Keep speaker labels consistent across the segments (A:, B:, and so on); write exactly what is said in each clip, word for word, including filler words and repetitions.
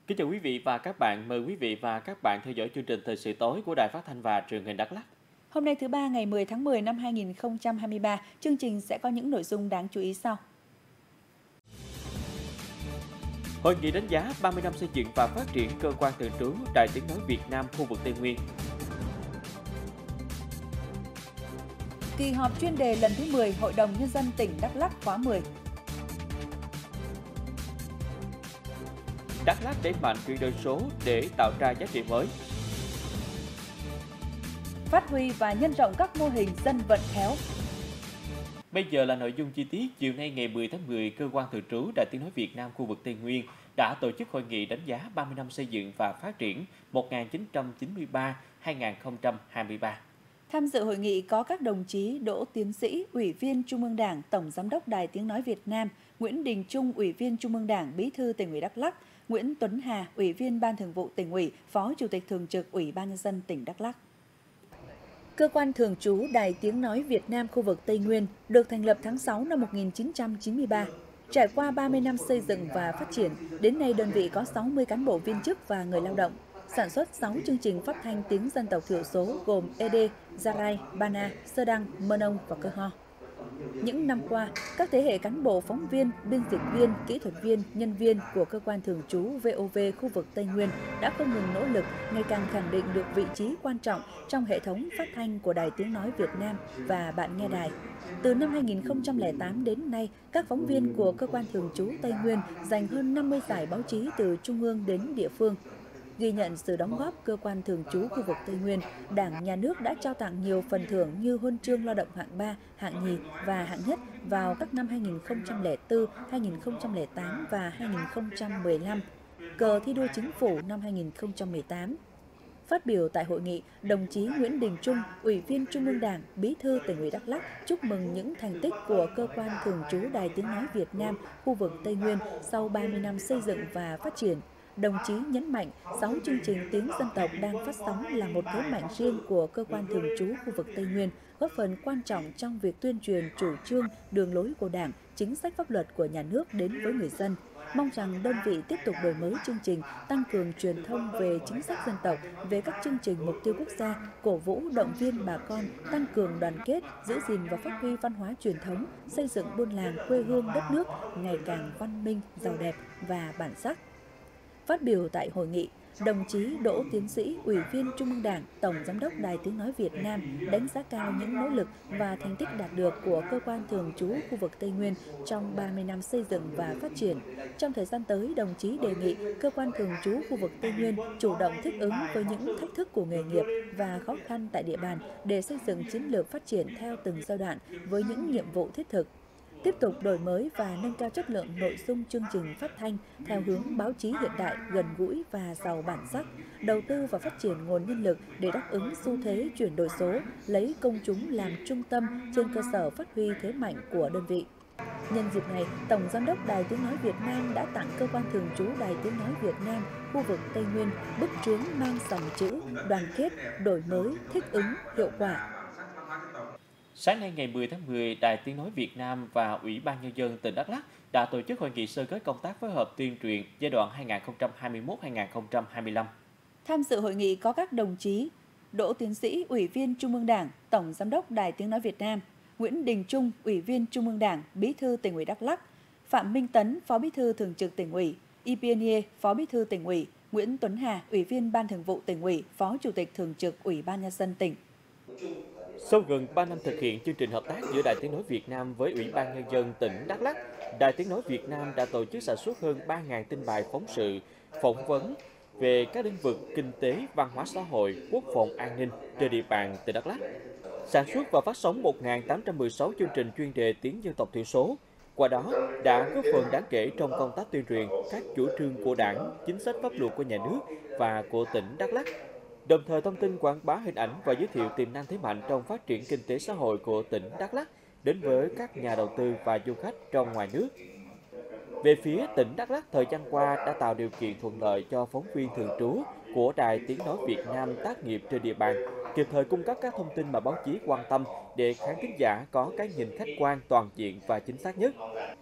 A: Kính chào quý vị và các bạn, mời quý vị và các bạn theo dõi chương trình Thời sự tối của Đài Phát thanh và Truyền hình Đắk Lắk.
B: Hôm nay thứ ba ngày mười tháng mười năm hai nghìn không trăm hai mươi ba, chương trình sẽ có những nội dung đáng chú ý sau.
A: Hội nghị đánh giá ba mươi năm xây dựng và phát triển cơ quan thường trú Đài Tiếng nói Việt Nam khu vực Tây Nguyên.
B: Kỳ họp chuyên đề lần thứ mười Hội đồng Nhân dân tỉnh Đắk Lắk khóa mười.
A: Đắk Lắk đẩy mạnh chuyển đổi số để tạo ra giá trị mới.
B: Phát huy và nhân rộng các mô hình dân vận khéo.
A: Bây giờ là nội dung chi tiết. Chiều nay ngày mười tháng mười, Cơ quan Thường trú Đài Tiếng nói Việt Nam khu vực Tây Nguyên đã tổ chức hội nghị đánh giá ba mươi năm xây dựng và phát triển một nghìn chín trăm chín mươi ba đến hai nghìn không trăm hai mươi ba.
B: Tham dự hội nghị có các đồng chí Đỗ Tiến Sĩ, Ủy viên Trung ương Đảng, Tổng Giám đốc Đài Tiếng nói Việt Nam, Nguyễn Đình Trung, Ủy viên Trung ương Đảng, Bí thư Tỉnh ủy Đắk Lắk, Nguyễn Tuấn Hà, Ủy viên Ban Thường vụ Tỉnh ủy, Phó Chủ tịch Thường trực Ủy ban Nhân dân tỉnh Đắk Lắk. Cơ quan thường trú Đài Tiếng nói Việt Nam khu vực Tây Nguyên được thành lập tháng sáu năm một nghìn chín trăm chín mươi ba. Trải qua ba mươi năm xây dựng và phát triển, đến nay đơn vị có sáu mươi cán bộ viên chức và người lao động, sản xuất sáu chương trình phát thanh tiếng dân tộc thiểu số gồm ê đê, Gia Rai, Ba Na, Sơ Đăng, Mơ Nông và Cơ Ho. Những năm qua, các thế hệ cán bộ phóng viên, biên dịch viên, kỹ thuật viên, nhân viên của cơ quan thường trú vê o vê khu vực Tây Nguyên đã không ngừng nỗ lực, ngày càng khẳng định được vị trí quan trọng trong hệ thống phát thanh của Đài Tiếng nói Việt Nam và bạn nghe đài. Từ năm hai nghìn không trăm lẻ tám đến nay, các phóng viên của cơ quan thường trú Tây Nguyên giành hơn năm mươi giải báo chí từ trung ương đến địa phương. Ghi nhận sự đóng góp cơ quan thường trú khu vực Tây Nguyên, Đảng, Nhà nước đã trao tặng nhiều phần thưởng như huân chương lao động hạng ba, hạng nhì và hạng nhất vào các năm hai nghìn không trăm lẻ bốn, hai nghìn không trăm lẻ tám và hai nghìn không trăm mười lăm, cờ thi đua chính phủ năm hai nghìn không trăm mười tám. Phát biểu tại hội nghị, đồng chí Nguyễn Đình Trung, Ủy viên Trung ương Đảng, Bí thư Tỉnh ủy Đắk Lắk chúc mừng những thành tích của cơ quan thường trú Đài Tiếng nói Việt Nam khu vực Tây Nguyên sau ba mươi năm xây dựng và phát triển. Đồng chí nhấn mạnh, sáu chương trình tiếng dân tộc đang phát sóng là một thế mạnh riêng của cơ quan thường trú khu vực Tây Nguyên, góp phần quan trọng trong việc tuyên truyền chủ trương, đường lối của Đảng, chính sách pháp luật của nhà nước đến với người dân. Mong rằng đơn vị tiếp tục đổi mới chương trình, tăng cường truyền thông về chính sách dân tộc, về các chương trình mục tiêu quốc gia, cổ vũ động viên bà con, tăng cường đoàn kết, giữ gìn và phát huy văn hóa truyền thống, xây dựng buôn làng quê hương đất nước ngày càng văn minh, giàu đẹp và bản sắc. Phát biểu tại hội nghị, đồng chí Đỗ Tiến Sĩ, Ủy viên Trung ương Đảng, Tổng Giám đốc Đài Tiếng nói Việt Nam đánh giá cao những nỗ lực và thành tích đạt được của cơ quan thường trú khu vực Tây Nguyên trong ba mươi năm xây dựng và phát triển. Trong thời gian tới, đồng chí đề nghị cơ quan thường trú khu vực Tây Nguyên chủ động thích ứng với những thách thức của nghề nghiệp và khó khăn tại địa bàn để xây dựng chiến lược phát triển theo từng giai đoạn với những nhiệm vụ thiết thực. Tiếp tục đổi mới và nâng cao chất lượng nội dung chương trình phát thanh theo hướng báo chí hiện đại, gần gũi và giàu bản sắc, đầu tư và phát triển nguồn nhân lực để đáp ứng xu thế chuyển đổi số, lấy công chúng làm trung tâm trên cơ sở phát huy thế mạnh của đơn vị. Nhân dịp này, Tổng Giám đốc Đài Tiếng nói Việt Nam đã tặng cơ quan thường trú Đài Tiếng nói Việt Nam khu vực Tây Nguyên bức chướng mang dòng chữ đoàn kết, đổi mới, thích ứng, hiệu quả.
A: Sáng nay ngày mười tháng mười, Đài Tiếng nói Việt Nam và Ủy ban Nhân dân tỉnh Đắk Lắk đã tổ chức hội nghị sơ kết công tác phối hợp tuyên truyền giai đoạn hai nghìn không trăm hai mươi mốt đến hai nghìn không trăm hai mươi lăm.
B: Tham dự hội nghị có các đồng chí Đỗ Tiến Sĩ, Ủy viên Trung ương Đảng, Tổng Giám đốc Đài Tiếng nói Việt Nam, Nguyễn Đình Trung, Ủy viên Trung ương Đảng, Bí thư Tỉnh ủy Đắk Lắk, Phạm Minh Tấn, Phó Bí thư Thường trực Tỉnh ủy, Y Pien Nie, Phó Bí thư Tỉnh ủy, Nguyễn Tuấn Hà, Ủy viên Ban Thường vụ Tỉnh ủy, Phó Chủ tịch Thường trực Ủy ban Nhân dân tỉnh.
A: Sau gần ba năm thực hiện chương trình hợp tác giữa Đài Tiếng nói Việt Nam với Ủy ban Nhân dân tỉnh Đắk Lắk, Đài Tiếng nói Việt Nam đã tổ chức sản xuất hơn ba nghìn tin bài phóng sự, phỏng vấn về các lĩnh vực kinh tế, văn hóa xã hội, quốc phòng an ninh trên địa bàn tỉnh Đắk Lắk. Sản xuất và phát sóng một nghìn tám trăm mười sáu chương trình chuyên đề tiếng dân tộc thiểu số. Qua đó đã góp phần đáng kể trong công tác tuyên truyền các chủ trương của Đảng, chính sách pháp luật của nhà nước và của tỉnh Đắk Lắk, đồng thời thông tin quảng bá hình ảnh và giới thiệu tiềm năng thế mạnh trong phát triển kinh tế xã hội của tỉnh Đắk Lắk đến với các nhà đầu tư và du khách trong ngoài nước. Về phía tỉnh Đắk Lắk, thời gian qua đã tạo điều kiện thuận lợi cho phóng viên thường trú của Đài Tiếng nói Việt Nam tác nghiệp trên địa bàn, kịp thời cung cấp các thông tin mà báo chí quan tâm để khán thính giả có cái nhìn khách quan, toàn diện và chính xác nhất.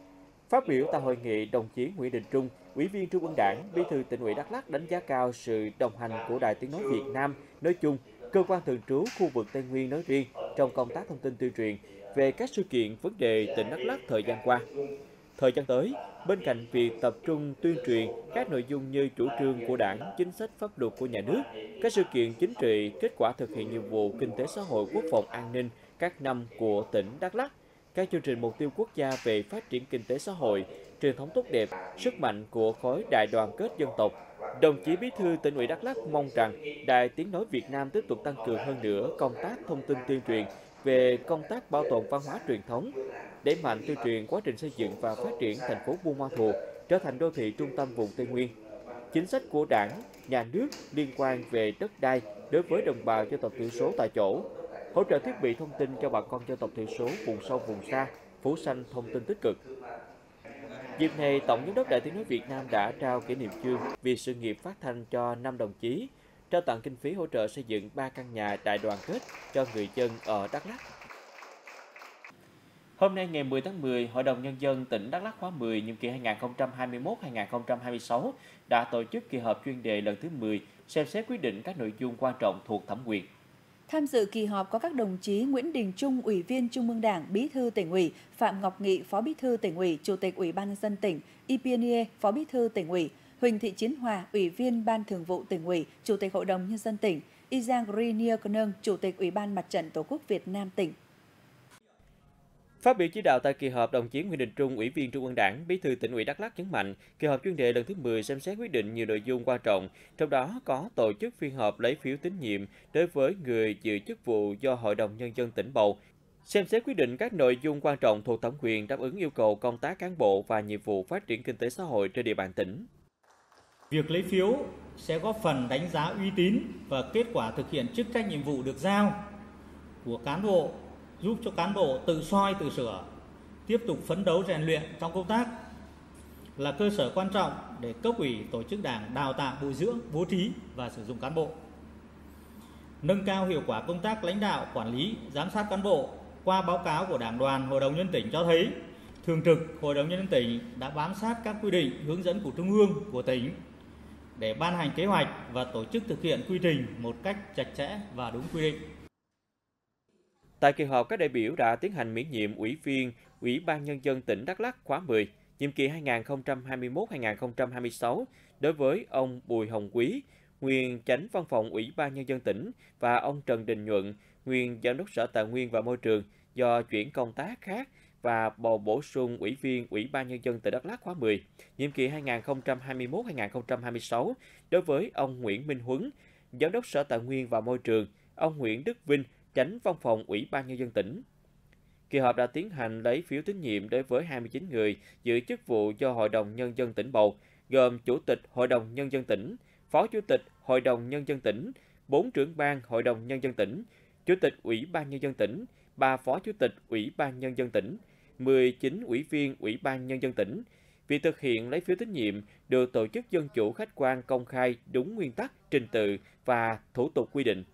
A: Phát biểu tại hội nghị, đồng chí Nguyễn Đình Trung, Ủy viên Trung ương Đảng, Bí thư Tỉnh ủy Đắk Lắk đánh giá cao sự đồng hành của Đài Tiếng nói Việt Nam nói chung, cơ quan thường trú khu vực Tây Nguyên nói riêng trong công tác thông tin tuyên truyền về các sự kiện, vấn đề tỉnh Đắk Lắk thời gian qua. Thời gian tới, bên cạnh việc tập trung tuyên truyền các nội dung như chủ trương của Đảng, chính sách pháp luật của nhà nước, các sự kiện chính trị, kết quả thực hiện nhiệm vụ kinh tế xã hội, quốc phòng an ninh các năm của tỉnh Đắk Lắk, các chương trình mục tiêu quốc gia về phát triển kinh tế xã hội, truyền thống tốt đẹp, sức mạnh của khối đại đoàn kết dân tộc, đồng chí Bí thư Tỉnh ủy Đắk Lắk mong rằng Đài Tiếng nói Việt Nam tiếp tục tăng cường hơn nữa công tác thông tin tuyên truyền về công tác bảo tồn văn hóa truyền thống, đẩy mạnh tuyên truyền quá trình xây dựng và phát triển thành phố Buôn Ma Thuột trở thành đô thị trung tâm vùng Tây Nguyên. Chính sách của Đảng, Nhà nước liên quan về đất đai đối với đồng bào dân tộc thiểu số tại chỗ, hỗ trợ thiết bị thông tin cho bà con dân tộc thiểu số vùng sâu vùng xa, phủ xanh thông tin tích cực. Dịp này, Tổng giám đốc Đài Tiếng nói Việt Nam đã trao kỷ niệm chương vì sự nghiệp phát thanh cho năm đồng chí, trao tặng kinh phí hỗ trợ xây dựng ba căn nhà đại đoàn kết cho người dân ở Đắk Lắk. Hôm nay ngày mười tháng mười, Hội đồng Nhân dân tỉnh Đắk Lắk khóa mười, nhiệm kỳ hai nghìn không trăm hai mươi mốt đến hai nghìn không trăm hai mươi sáu đã tổ chức kỳ họp chuyên đề lần thứ mười, xem xét quyết định các nội dung quan trọng thuộc thẩm quyền.
B: Tham dự kỳ họp có các đồng chí Nguyễn Đình Trung, Ủy viên Trung ương Đảng, Bí thư Tỉnh ủy, Phạm Ngọc Nghị, Phó Bí thư Tỉnh ủy, Chủ tịch Ủy ban nhân dân tỉnh, Y Pianie, Phó Bí thư Tỉnh ủy, Huỳnh Thị Chiến Hòa, Ủy viên Ban Thường vụ Tỉnh ủy, Chủ tịch Hội đồng Nhân dân tỉnh, Y Giang Grinier Cơn, Chủ tịch Ủy ban Mặt trận Tổ quốc Việt Nam tỉnh.
A: Phát biểu chỉ đạo tại kỳ họp, đồng chí Nguyễn Đình Trung, Ủy viên Trung ương Đảng, Bí thư Tỉnh ủy Đắk Lắk nhấn mạnh, kỳ họp chuyên đề lần thứ mười xem xét quyết định nhiều nội dung quan trọng, trong đó có tổ chức phiên họp lấy phiếu tín nhiệm đối với người giữ chức vụ do Hội đồng Nhân dân tỉnh bầu, xem xét quyết định các nội dung quan trọng thuộc thẩm quyền đáp ứng yêu cầu công tác cán bộ và nhiệm vụ phát triển kinh tế xã hội trên địa bàn tỉnh.
C: Việc lấy phiếu sẽ góp phần đánh giá uy tín và kết quả thực hiện chức trách nhiệm vụ được giao của cán bộ, giúp cho cán bộ tự soi tự sửa, tiếp tục phấn đấu rèn luyện trong công tác, là cơ sở quan trọng để cấp ủy tổ chức đảng đào tạo, bồi dưỡng, bố trí và sử dụng cán bộ. Nâng cao hiệu quả công tác lãnh đạo, quản lý, giám sát cán bộ. Qua báo cáo của Đảng đoàn Hội đồng Nhân dân tỉnh cho thấy, Thường trực Hội đồng Nhân dân tỉnh đã bám sát các quy định, hướng dẫn của Trung ương, của tỉnh để ban hành kế hoạch và tổ chức thực hiện quy trình một cách chặt chẽ và đúng quy định.
A: Tại kỳ họp, các đại biểu đã tiến hành miễn nhiệm Ủy viên Ủy ban Nhân dân tỉnh Đắk Lắk khóa mười, nhiệm kỳ hai nghìn không trăm hai mươi mốt đến hai nghìn không trăm hai mươi sáu đối với ông Bùi Hồng Quý, nguyên Chánh Văn phòng Ủy ban Nhân dân tỉnh, và ông Trần Đình Nhuận, nguyên Giám đốc Sở Tài nguyên và Môi trường do chuyển công tác khác, và bầu bổ sung Ủy viên Ủy ban Nhân dân tỉnh Đắk Lắk khóa mười, nhiệm kỳ hai nghìn không trăm hai mươi mốt đến hai nghìn không trăm hai mươi sáu đối với ông Nguyễn Minh Huấn, Giám đốc Sở Tài nguyên và Môi trường, ông Nguyễn Đức Vinh, Chánh Văn phòng Ủy ban Nhân dân tỉnh. Kỳ họp đã tiến hành lấy phiếu tín nhiệm đối với hai mươi chín người giữ chức vụ do Hội đồng Nhân dân tỉnh bầu, gồm Chủ tịch Hội đồng Nhân dân tỉnh, Phó Chủ tịch Hội đồng Nhân dân tỉnh, bốn trưởng ban Hội đồng Nhân dân tỉnh, Chủ tịch Ủy ban Nhân dân tỉnh, ba Phó Chủ tịch Ủy ban Nhân dân tỉnh, mười chín Ủy viên Ủy ban Nhân dân tỉnh. Việc thực hiện lấy phiếu tín nhiệm được tổ chức dân chủ, khách quan, công khai, đúng nguyên tắc, trình tự và thủ tục quy định.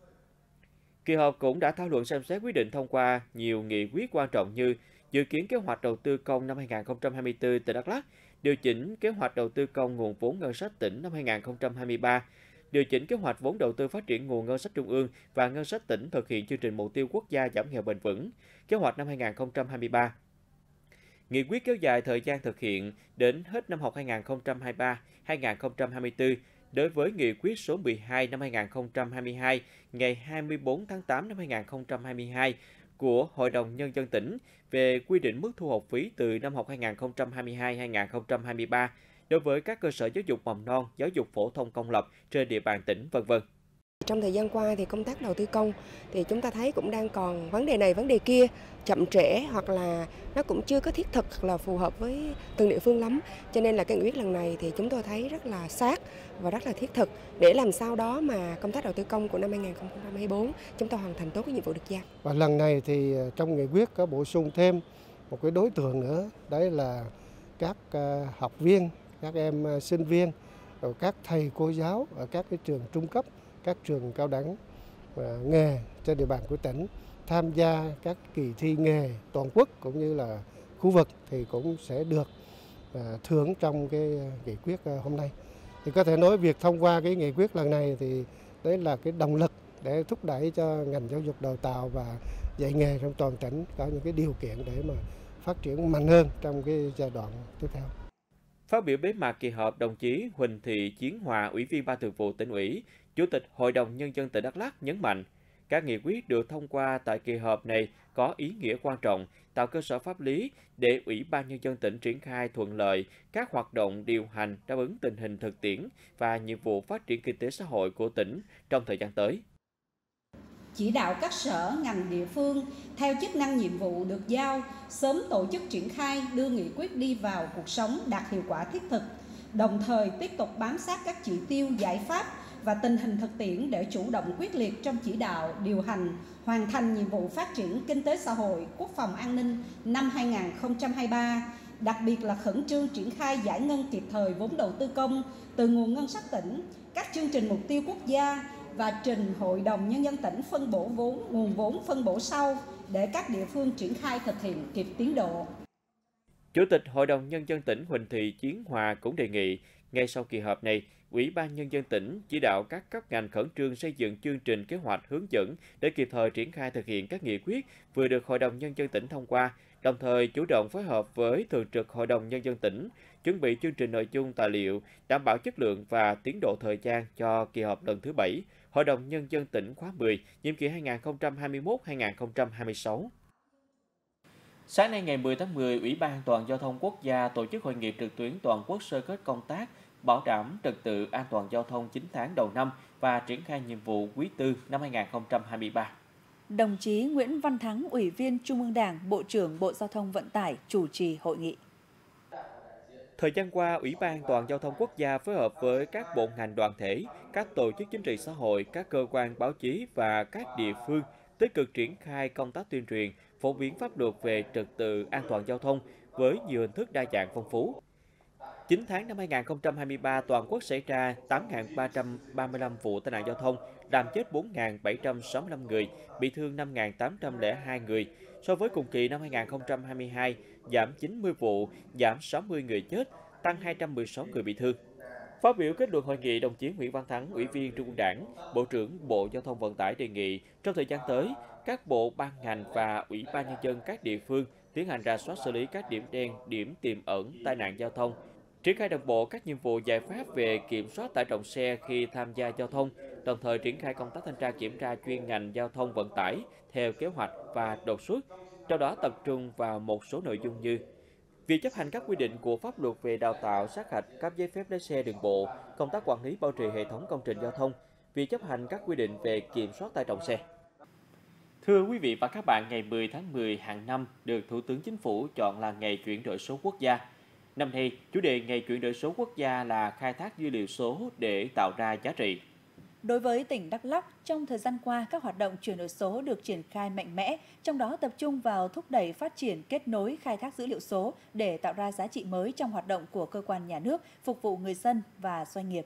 A: Kỳ họp cũng đã thảo luận, xem xét quyết định thông qua nhiều nghị quyết quan trọng như dự kiến kế hoạch đầu tư công năm hai nghìn không trăm hai mươi tư tỉnh Đắk Lắk, điều chỉnh kế hoạch đầu tư công nguồn vốn ngân sách tỉnh năm hai nghìn không trăm hai mươi ba, điều chỉnh kế hoạch vốn đầu tư phát triển nguồn ngân sách trung ương và ngân sách tỉnh thực hiện chương trình mục tiêu quốc gia giảm nghèo bền vững, kế hoạch năm hai nghìn không trăm hai mươi ba. Nghị quyết kéo dài thời gian thực hiện đến hết năm học hai nghìn không trăm hai mươi ba đến hai nghìn không trăm hai mươi tư. Đối với nghị quyết số mười hai năm hai nghìn không trăm hai mươi hai ngày hai mươi tư tháng tám năm hai nghìn không trăm hai mươi hai của Hội đồng Nhân dân tỉnh về quy định mức thu học phí từ năm học hai nghìn không trăm hai mươi hai đến hai nghìn không trăm hai mươi ba đối với các cơ sở giáo dục mầm non, giáo dục phổ thông công lập trên địa bàn tỉnh, vân vân.
D: Trong thời gian qua thì công tác đầu tư công thì chúng ta thấy cũng đang còn vấn đề này vấn đề kia, chậm trễ hoặc là nó cũng chưa có thiết thực là phù hợp với từng địa phương lắm. Cho nên là cái nghị quyết lần này thì chúng tôi thấy rất là sát và rất là thiết thực để làm sao đó mà công tác đầu tư công của năm hai nghìn không trăm hai mươi tư chúng ta hoàn thành tốt cái nhiệm vụ được giao.
E: Và lần này thì trong nghị quyết có bổ sung thêm một cái đối tượng nữa, đấy là các học viên, các em sinh viên, rồi các thầy cô giáo ở các cái trường trung cấp, các trường cao đẳng nghề trên địa bàn của tỉnh tham gia các kỳ thi nghề toàn quốc cũng như là khu vực thì cũng sẽ được thưởng trong cái nghị quyết hôm nay. Thì có thể nói việc thông qua cái nghị quyết lần này thì đấy là cái động lực để thúc đẩy cho ngành giáo dục đào tạo và dạy nghề trong toàn tỉnh có những cái điều kiện để mà phát triển mạnh hơn trong cái giai đoạn tiếp theo.
A: Phát biểu bế mạc kỳ họp, đồng chí Huỳnh Thị Chiến Hòa, Ủy viên Ban Thường vụ Tỉnh ủy, Chủ tịch Hội đồng Nhân dân tỉnh Đắk Lắk nhấn mạnh, các nghị quyết được thông qua tại kỳ họp này có ý nghĩa quan trọng, tạo cơ sở pháp lý để Ủy ban Nhân dân tỉnh triển khai thuận lợi các hoạt động điều hành đáp ứng tình hình thực tiễn và nhiệm vụ phát triển kinh tế xã hội của tỉnh trong thời gian tới.
F: Chỉ đạo các sở, ngành địa phương theo chức năng nhiệm vụ được giao sớm tổ chức triển khai đưa nghị quyết đi vào cuộc sống đạt hiệu quả thiết thực, đồng thời tiếp tục bám sát các chỉ tiêu, giải pháp và tình hình thực tiễn để chủ động quyết liệt trong chỉ đạo, điều hành, hoàn thành nhiệm vụ phát triển kinh tế xã hội, quốc phòng an ninh năm hai nghìn không trăm hai mươi ba, đặc biệt là khẩn trương triển khai giải ngân kịp thời vốn đầu tư công từ nguồn ngân sách tỉnh, các chương trình mục tiêu quốc gia và trình Hội đồng Nhân dân tỉnh phân bổ vốn, nguồn vốn phân bổ sau để các địa phương triển khai thực hiện kịp tiến độ.
A: Chủ tịch Hội đồng Nhân dân tỉnh Huỳnh Thị Chiến Hòa cũng đề nghị, ngay sau kỳ họp này, Ủy ban Nhân dân tỉnh chỉ đạo các cấp ngành khẩn trương xây dựng chương trình kế hoạch hướng dẫn để kịp thời triển khai thực hiện các nghị quyết vừa được Hội đồng Nhân dân tỉnh thông qua, đồng thời chủ động phối hợp với Thường trực Hội đồng Nhân dân tỉnh, chuẩn bị chương trình nội dung tài liệu, đảm bảo chất lượng và tiến độ thời gian cho kỳ họp lần thứ bảy, Hội đồng Nhân dân tỉnh khóa mười, nhiệm kỳ hai nghìn không trăm hai mươi mốt đến hai nghìn không trăm hai mươi sáu. Sáng nay ngày mười tháng mười, Ủy ban An toàn Giao thông Quốc gia tổ chức hội nghị trực tuyến toàn quốc sơ kết công tác bảo đảm trật tự an toàn giao thông chín tháng đầu năm và triển khai nhiệm vụ quý tư năm hai nghìn không trăm hai mươi ba.
B: Đồng chí Nguyễn Văn Thắng, Ủy viên Trung ương Đảng, Bộ trưởng Bộ Giao thông Vận tải chủ trì hội nghị.
A: Thời gian qua, Ủy ban An toàn Giao thông Quốc gia phối hợp với các bộ ngành đoàn thể, các tổ chức chính trị xã hội, các cơ quan báo chí và các địa phương tích cực triển khai công tác tuyên truyền, phổ biến pháp luật về trật tự an toàn giao thông với nhiều hình thức đa dạng phong phú. chín tháng năm hai nghìn không trăm hai mươi ba, toàn quốc xảy ra tám nghìn ba trăm ba mươi lăm vụ tai nạn giao thông, làm chết bốn nghìn bảy trăm sáu mươi lăm người, bị thương năm nghìn tám trăm lẻ hai người. So với cùng kỳ năm hai nghìn không trăm hai mươi hai, giảm chín mươi vụ, giảm sáu mươi người chết, tăng hai trăm mười sáu người bị thương. Phát biểu kết luận hội nghị, đồng chí Nguyễn Văn Thắng, Ủy viên Trung ương Đảng, Bộ trưởng Bộ Giao thông Vận tải đề nghị trong thời gian tới, các bộ ban ngành và Ủy ban Nhân dân các địa phương tiến hành rà soát xử lý các điểm đen, điểm tiềm ẩn tai nạn giao thông, triển khai đồng bộ các nhiệm vụ giải pháp về kiểm soát tải trọng xe khi tham gia giao thông, đồng thời triển khai công tác thanh tra kiểm tra chuyên ngành giao thông vận tải theo kế hoạch và đột xuất, trong đó tập trung vào một số nội dung như việc chấp hành các quy định của pháp luật về đào tạo, sát hạch, cấp giấy phép lái xe đường bộ, công tác quản lý bảo trì hệ thống công trình giao thông, việc chấp hành các quy định về kiểm soát tải trọng xe. Thưa quý vị và các bạn, ngày mười tháng mười hàng năm được Thủ tướng Chính phủ chọn là ngày chuyển đổi số quốc gia. Năm nay, chủ đề ngày chuyển đổi số quốc gia là khai thác dữ liệu số để tạo ra giá trị.
B: Đối với tỉnh Đắk Lắk, trong thời gian qua, các hoạt động chuyển đổi số được triển khai mạnh mẽ, trong đó tập trung vào thúc đẩy phát triển kết nối khai thác dữ liệu số để tạo ra giá trị mới trong hoạt động của cơ quan nhà nước, phục vụ người dân và doanh nghiệp.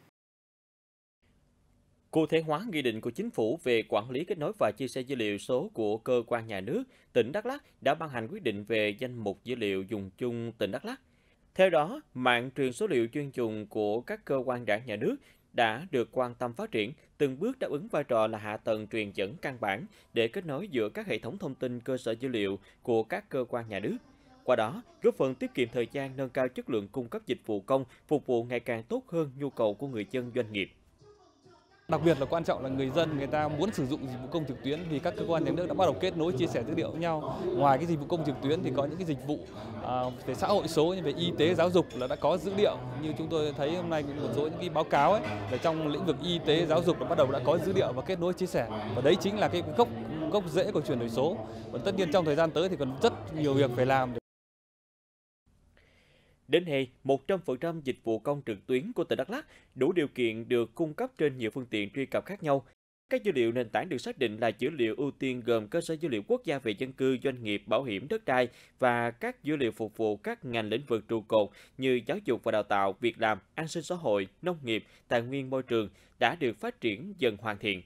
A: Cụ thể hóa nghị định của Chính phủ về quản lý kết nối và chia sẻ dữ liệu số của cơ quan nhà nước, tỉnh Đắk Lắk đã ban hành quyết định về danh mục dữ liệu dùng chung tỉnh Đắk Lắk. Theo đó, mạng truyền số liệu chuyên dùng của các cơ quan đảng nhà nước đã được quan tâm phát triển, từng bước đáp ứng vai trò là hạ tầng truyền dẫn căn bản để kết nối giữa các hệ thống thông tin cơ sở dữ liệu của các cơ quan nhà nước. Qua đó, góp phần tiết kiệm thời gian, nâng cao chất lượng cung cấp dịch vụ công, phục vụ ngày càng tốt hơn nhu cầu của người dân, doanh nghiệp.
G: Đặc biệt là quan trọng là người dân người ta muốn sử dụng dịch vụ công trực tuyến vì các cơ quan nhà nước đã bắt đầu kết nối chia sẻ dữ liệu với nhau. Ngoài cái dịch vụ công trực tuyến thì có những cái dịch vụ à, về xã hội số như về y tế, giáo dục là đã có dữ liệu. Như chúng tôi thấy hôm nay một số những cái báo cáo ấy là trong lĩnh vực y tế, giáo dục là bắt đầu đã có dữ liệu và kết nối chia sẻ. Và đấy chính là cái gốc gốc rễ của chuyển đổi số. Và tất nhiên trong thời gian tới thì còn rất nhiều việc phải làm.
A: Đến nay, một trăm phần trăm dịch vụ công trực tuyến của tỉnh Đắk Lắk đủ điều kiện được cung cấp trên nhiều phương tiện truy cập khác nhau. Các dữ liệu nền tảng được xác định là dữ liệu ưu tiên gồm cơ sở dữ liệu quốc gia về dân cư, doanh nghiệp, bảo hiểm, đất đai và các dữ liệu phục vụ các ngành lĩnh vực trụ cột như giáo dục và đào tạo, việc làm, an sinh xã hội, nông nghiệp, tài nguyên môi trường đã được phát triển dần hoàn thiện.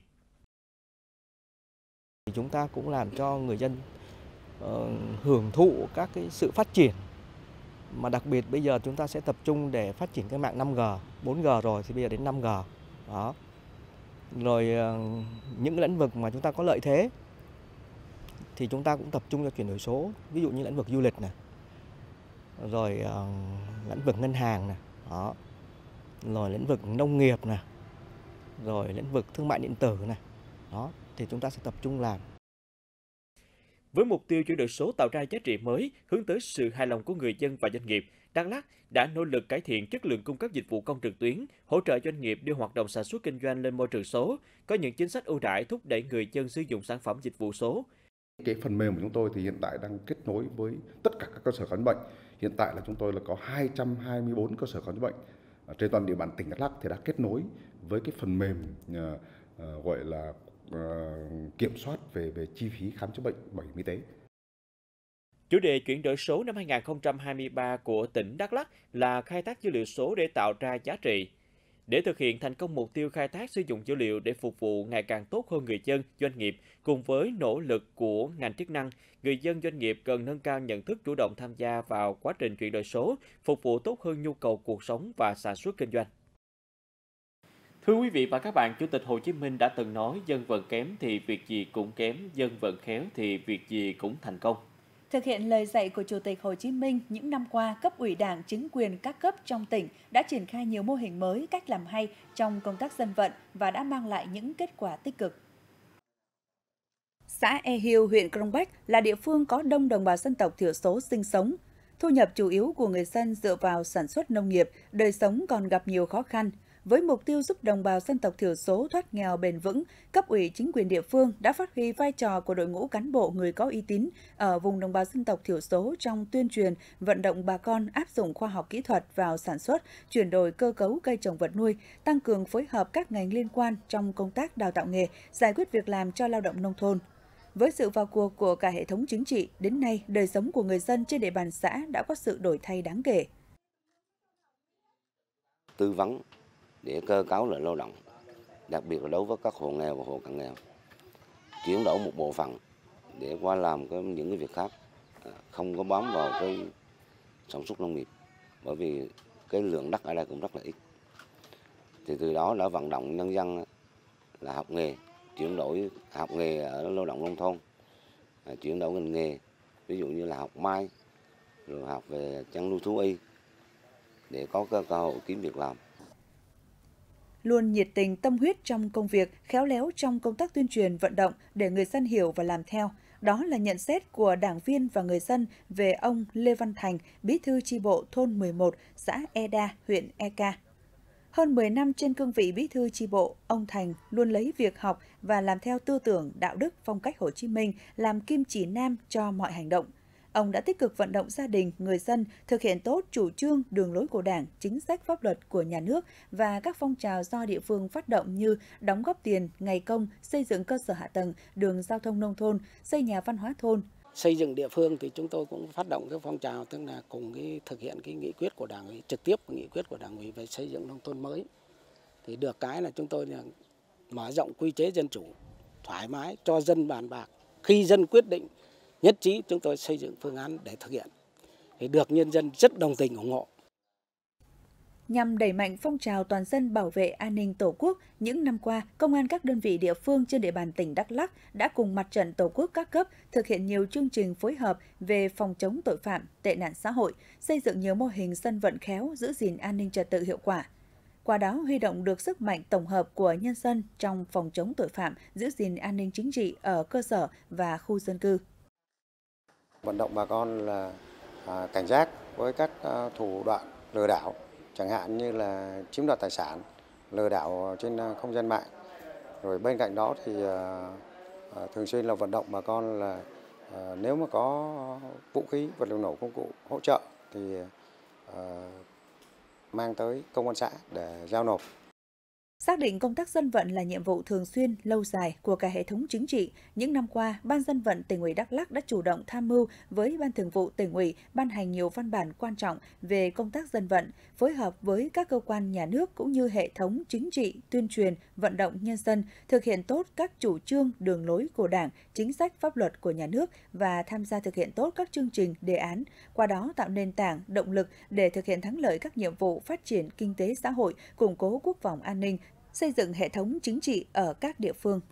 H: Chúng ta cũng làm cho người dân uh, hưởng thụ các cái sự phát triển Mà đặc biệt bây giờ chúng ta sẽ tập trung để phát triển cái mạng năm G, bốn G rồi thì bây giờ đến năm G. Đó. Rồi những cái lĩnh vực mà chúng ta có lợi thế thì chúng ta cũng tập trung cho chuyển đổi số, ví dụ như lĩnh vực du lịch này, rồi uh, lĩnh vực ngân hàng này, đó, rồi lĩnh vực nông nghiệp này, rồi lĩnh vực thương mại điện tử này, đó, thì chúng ta sẽ tập trung làm.
A: Với mục tiêu chuyển đổi số tạo ra giá trị mới, hướng tới sự hài lòng của người dân và doanh nghiệp, Đắk Lắk đã nỗ lực cải thiện chất lượng cung cấp dịch vụ công trực tuyến, hỗ trợ doanh nghiệp đưa hoạt động sản xuất kinh doanh lên môi trường số, có những chính sách ưu đãi thúc đẩy người dân sử dụng sản phẩm dịch vụ số.
I: Cái phần mềm của chúng tôi thì hiện tại đang kết nối với tất cả các cơ sở khám bệnh. Hiện tại là chúng tôi là có hai trăm hai mươi tư cơ sở khám chữa bệnh ở trên toàn địa bàn tỉnh Đắk Lắk thì đã kết nối với cái phần mềm uh, uh, gọi là uh, kiểm soát về về chi phí khám chữa bệnh bảo hiểm y tế.
A: Chủ đề chuyển đổi số năm hai nghìn không trăm hai mươi ba của tỉnh Đắk Lắk là khai thác dữ liệu số để tạo ra giá trị. Để thực hiện thành công mục tiêu khai thác sử dụng dữ liệu để phục vụ ngày càng tốt hơn người dân, doanh nghiệp, cùng với nỗ lực của ngành chức năng, người dân doanh nghiệp cần nâng cao nhận thức chủ động tham gia vào quá trình chuyển đổi số, phục vụ tốt hơn nhu cầu cuộc sống và sản xuất kinh doanh. Thưa quý vị và các bạn, Chủ tịch Hồ Chí Minh đã từng nói dân vận kém thì việc gì cũng kém, dân vận khéo thì việc gì cũng thành công.
B: Thực hiện lời dạy của Chủ tịch Hồ Chí Minh, những năm qua, cấp ủy Đảng, chính quyền các cấp trong tỉnh đã triển khai nhiều mô hình mới, cách làm hay trong công tác dân vận và đã mang lại những kết quả tích cực. Xã E Hiêu, huyện Crong Bách là địa phương có đông đồng bào dân tộc thiểu số sinh sống. Thu nhập chủ yếu của người dân dựa vào sản xuất nông nghiệp, đời sống còn gặp nhiều khó khăn. Với mục tiêu giúp đồng bào dân tộc thiểu số thoát nghèo bền vững, cấp ủy chính quyền địa phương đã phát huy vai trò của đội ngũ cán bộ người có uy tín ở vùng đồng bào dân tộc thiểu số trong tuyên truyền, vận động bà con áp dụng khoa học kỹ thuật vào sản xuất, chuyển đổi cơ cấu cây trồng vật nuôi, tăng cường phối hợp các ngành liên quan trong công tác đào tạo nghề, giải quyết việc làm cho lao động nông thôn. Với sự vào cuộc của cả hệ thống chính trị, đến nay đời sống của người dân trên địa bàn xã đã có sự đổi thay đáng kể.
J: Tư vấn để cơ cấu lại lao động, đặc biệt là đối với các hộ nghèo và hộ cận nghèo, chuyển đổi một bộ phận để qua làm cái, những cái việc khác, không có bám vào cái sản xuất nông nghiệp, bởi vì cái lượng đất ở đây cũng rất là ít. Thì từ đó đã vận động nhân dân là học nghề, chuyển đổi học nghề ở lao động nông thôn, chuyển đổi ngành nghề, ví dụ như là học may, rồi học về chăn nuôi thú y để có cơ hội kiếm việc làm.
B: Luôn nhiệt tình tâm huyết trong công việc, khéo léo trong công tác tuyên truyền vận động để người dân hiểu và làm theo. Đó là nhận xét của đảng viên và người dân về ông Lê Văn Thành, bí thư chi bộ thôn mười một, xã E Đa, huyện E Ca. Hơn mười năm trên cương vị bí thư chi bộ, ông Thành luôn lấy việc học và làm theo tư tưởng, đạo đức, phong cách Hồ Chí Minh làm kim chỉ nam cho mọi hành động. Ông đã tích cực vận động gia đình, người dân thực hiện tốt chủ trương, đường lối của Đảng, chính sách pháp luật của nhà nước và các phong trào do địa phương phát động như đóng góp tiền, ngày công, xây dựng cơ sở hạ tầng, đường giao thông nông thôn, xây nhà văn hóa thôn.
K: Xây dựng địa phương thì chúng tôi cũng phát động cái phong trào, tức là cùng cái thực hiện cái nghị quyết của Đảng ủy, trực tiếp nghị quyết của Đảng ủy về xây dựng nông thôn mới. Thì được cái là chúng tôi là mở rộng quy chế dân chủ, thoải mái cho dân bàn bạc. Khi dân quyết định nhất trí, chúng tôi xây dựng phương án để thực hiện, thì được nhân dân rất đồng tình ủng hộ.
B: Nhằm đẩy mạnh phong trào toàn dân bảo vệ an ninh Tổ quốc, những năm qua, công an các đơn vị địa phương trên địa bàn tỉnh Đắk Lắk đã cùng Mặt trận Tổ quốc các cấp thực hiện nhiều chương trình phối hợp về phòng chống tội phạm, tệ nạn xã hội, xây dựng nhiều mô hình dân vận khéo, giữ gìn an ninh trật tự hiệu quả. Qua đó huy động được sức mạnh tổng hợp của nhân dân trong phòng chống tội phạm, giữ gìn an ninh chính trị ở cơ sở và khu dân cư.
L: Vận động bà con là à, cảnh giác với các à, thủ đoạn lừa đảo, chẳng hạn như là chiếm đoạt tài sản, lừa đảo trên không gian mạng. Rồi bên cạnh đó thì à, à, thường xuyên là vận động bà con là à, nếu mà có vũ khí, vật liệu nổ, công cụ hỗ trợ thì à, mang tới công an xã để giao nộp.
B: Xác định công tác dân vận là nhiệm vụ thường xuyên, lâu dài của cả hệ thống chính trị, những năm qua, Ban Dân vận Tỉnh ủy Đắk Lắk đã chủ động tham mưu với Ban Thường vụ Tỉnh ủy ban hành nhiều văn bản quan trọng về công tác dân vận, phối hợp với các cơ quan nhà nước cũng như hệ thống chính trị, tuyên truyền, vận động nhân dân, thực hiện tốt các chủ trương, đường lối của Đảng, chính sách pháp luật của nhà nước và tham gia thực hiện tốt các chương trình, đề án, qua đó tạo nền tảng, động lực để thực hiện thắng lợi các nhiệm vụ phát triển kinh tế xã hội, củng cố quốc phòng an ninh, xây dựng hệ thống chính trị ở các địa phương.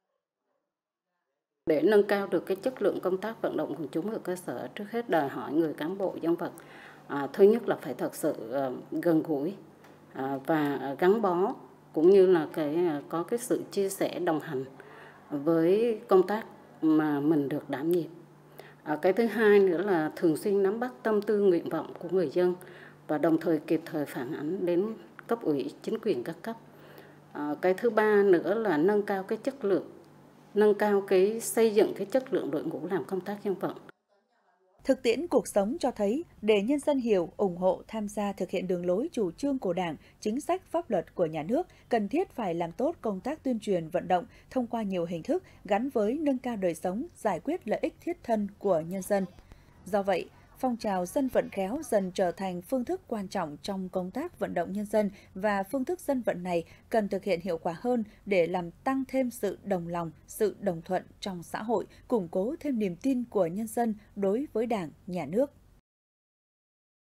M: Để nâng cao được cái chất lượng công tác vận động quần chúng ở cơ sở, trước hết đòi hỏi người cán bộ dân vận à, thứ nhất là phải thật sự uh, gần gũi à, và gắn bó, cũng như là cái uh, có cái sự chia sẻ đồng hành với công tác mà mình được đảm nhiệm. À, cái thứ hai nữa là thường xuyên nắm bắt tâm tư nguyện vọng của người dân và đồng thời kịp thời phản ánh đến cấp ủy, chính quyền các cấp. À, cái thứ ba nữa là nâng cao cái chất lượng, nâng cao cái xây dựng cái chất lượng đội ngũ làm công tác dân vận.
B: Thực tiễn cuộc sống cho thấy, để nhân dân hiểu, ủng hộ, tham gia thực hiện đường lối chủ trương của Đảng, chính sách pháp luật của nhà nước, cần thiết phải làm tốt công tác tuyên truyền vận động thông qua nhiều hình thức gắn với nâng cao đời sống, giải quyết lợi ích thiết thân của nhân dân. Do vậy, phong trào dân vận khéo dần trở thành phương thức quan trọng trong công tác vận động nhân dân và phương thức dân vận này cần thực hiện hiệu quả hơn để làm tăng thêm sự đồng lòng, sự đồng thuận trong xã hội, củng cố thêm niềm tin của nhân dân đối với Đảng, Nhà nước.